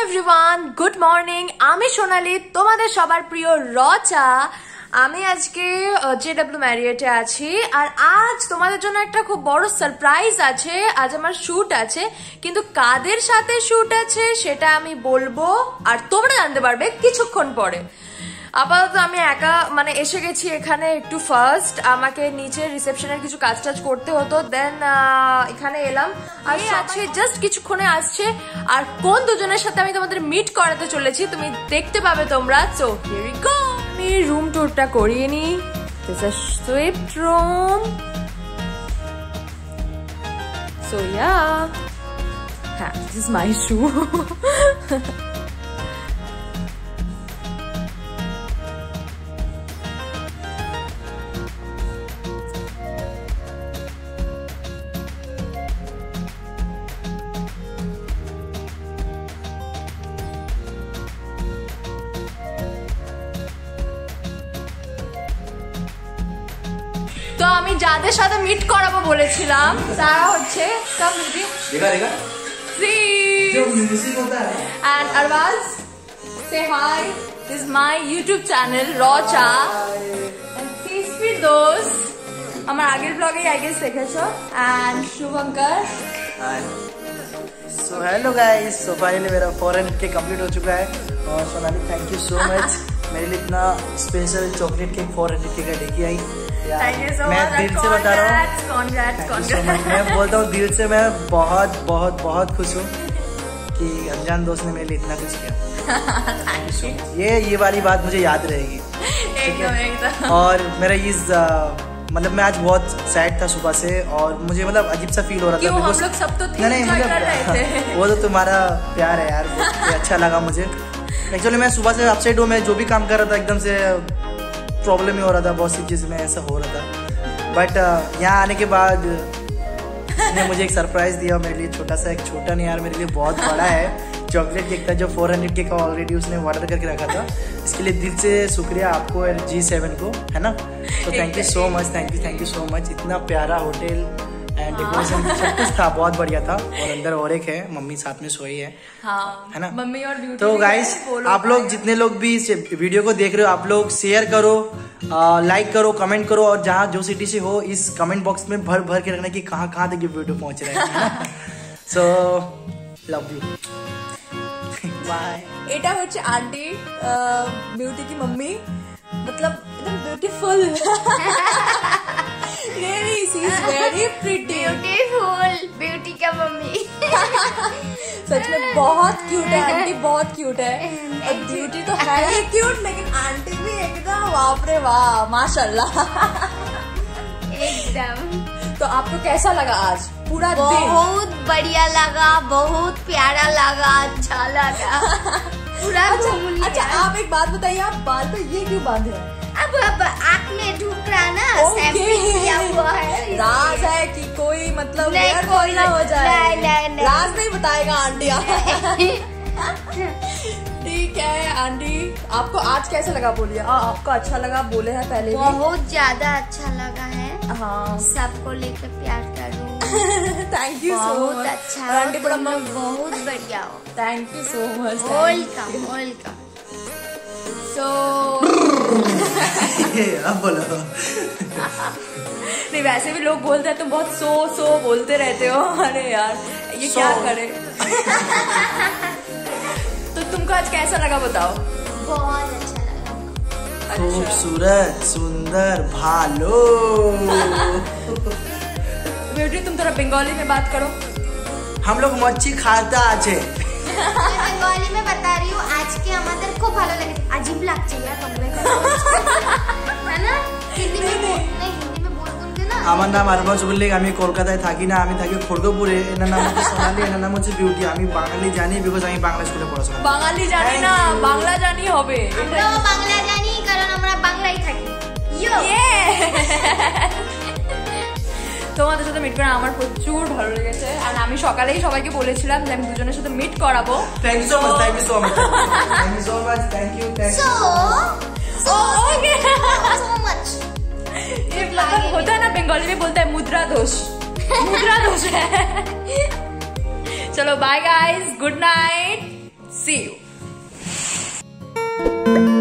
Everyone, good morning. আমি সোনালি, তোমাদের সবার প্রিয় রচা। আমি আজকে জেডব্লিউ ম্যারিয়েটে আছি, আর আজ তোমাদের জন্য একটা খুব বড় সারপ্রাইজ আছে। আজ আমার শুট আছে, কিন্তু কাদের সাথে শুট আছে সেটা আমি বলবো, আর তোমরা জানতে পারবে কিছুক্ষণ পরে। আপাতত আমি একা এসে গেছি এখানে একটু ফার্স্ট। আমাকে নিচে রিসেপশনের কিছু কাজ টাজ করতে হতো, দেন এখানে এলাম। আর আছে জাস্ট কিছুক্ষণে আসছে। আর কোন দুজনের সাথে আমি তোমাদের মিট করাতে চলেছি তুমি দেখতে পাবে তোমরা। So here we go. আমি রুম ট্যুরটা করিয়ে নি। This is suite room. So yeah, হ্যাঁ, দিস ইজ মাই শু। তো আমি যাদের সাথে মিট করাবো বলেছিলাম তারা হচ্ছে and Arvaz, say hi. This is my YouTube channel Rocha and please be those আমার আগের ব্লগে I guess দেখেছো, and Shubhankar. Hi. So hello guys, so finally मेरा फॉरेन केक कंप्लीट हो चुका है। और Sonali thank you so much मेरे लिए इतना स्पेशल चॉकलेट केक 400 के का लेके आई। मैं दिल से बता रहा हूँ, मैं बोलता हूँ दिल से, मैं बहुत बहुत बहुत खुश हूँ कि अनजान दोस्त ने मेरे लिए इतना कुछ किया। ये वाली बात मुझे याद रहेगी। एकदम। और मेरा इस मैं आज बहुत सैड था सुबह से, और मुझे अजीब सा फील हो रहा था। हम लोग सब तो वो तो तुम्हारा प्यार है यार, अच्छा लगा मुझे। एक्चुअली मैं सुबह से अपसेट हूँ। मैं जो भी काम कर रहा था एकदम से प्रॉब्लम ही हो रहा था, बहुत सी चीज़ में ऐसा हो रहा था। बट यहाँ आने के बाद उसने मुझे एक सरप्राइज दिया मेरे लिए। छोटा सा, एक छोटा नहीं यार, मेरे लिए बहुत बड़ा है। चॉकलेट केक था जो 400 के का ऑलरेडी उसने ऑर्डर करके रखा था। इसके लिए दिल से शुक्रिया आपको और G7 को, है ना। तो thank you so much, thank you so much. इतना प्यारा होटल एंड डेकोरेशन सब कुछ था, बहुत बढ़िया था। और अंदर और एक है, मम्मी साथ में सोई है, है ना। मम्मी और ब्यूटी। तो गाइस, आप लोग जितने लोग भी इस वीडियो को देख रहे हो, आप लोग शेयर करो, लाइक करो, कमेंट करो, और जहाँ जो सिटी से हो इस कमेंट बॉक्स में भर भर के रखना कि कहाँ कहाँ तक ये वीडियो पहुंच रहा है। So love you, bye. এটা হচ্ছে আন্টি, বিউটি की मम्मी, मतलब एकदम beautiful. Really, she is very pretty. Beautiful, beauty का मम्मी। सच में बहुत क्यूट है आंटी, बहुत क्यूट है। और ब्यूटी तो है ही क्यूट, लेकिन आंटी भी एकदम बाप रे वाह, माशाल्लाह। एकदम। तो आपको कैसा लगा आज पूरा दिन? बहुत बढ़िया लगा, बहुत प्यारा लगा, अच्छा लगा। पूरा अच्छा, आप एक बात बताइए, आप बाल पे ये क्यों बांधे हैं? अब आँख में ढूक रहा ना, सैंपलिंग किया हुआ है। राज है कि कोई हेयर फॉल ना हो जाए? नहीं, राज नहीं बताएगा आंटी। ठीक है आंटी, आपको आज कैसा लगा बोलिए। आपको अच्छा लगा बोले हैं पहले भी। बहुत ज्यादा अच्छा लगा है। हाँ, सबको लेकर प्यार करूँ। Thank you so much. अच्छा, आंटी बड़ा बहुत बढ़िया हो। Thank you so much. Welcome, welcome. So अब बोलो। नहीं, वैसे भी लोग बोलते हैं तुम बहुत सो बोलते रहते हो। अरे यार, ये क्या करे। तो तुमको आज कैसा लगा बताओ। बहुत अच्छा लगा। खूबसूरत, सुंदर, भालो। ब्यूटी, तुम थोड़ा बंगाली में बात करो। हम लोग मच्छी खाता আছে। मैं बंगाली में बता रही हूँ, आज के हमारे खूब ভালো লাগে। अजीब লাগছে यार তোমরা, है ना। हिंदी में बोल না। আমার নাম আরবাজ বললে, আমি কলকাতায় থাকি না, আমি থাকি খড়গপুরে। এনার নাম হচ্ছে সোনালি, এনার নাম হচ্ছে বিউটি। আমি বাঙালি জানি, বিকজ আমি বাংলা স্কুলে পড়াশোনা। বাঙালি জানি না, বাংলা জানি হবে। আমরাও বাংলা জানি, কারণ আমরা বাংলায় থাকি। তোমাদের সাথে মিট করে আমার প্রচুর ভালো লেগেছে। আর আমি সকালেই সবাইকে বলেছিলাম যে আমি দুজনের সাথে মিট করাবো। Thank you so much, thank you so much, thank you so much, thank you so much। ये होता है ना, बंगाली में बोलता है मुद्रा दोष। मुद्रा दोष है। चलो bye guys, good night, see you.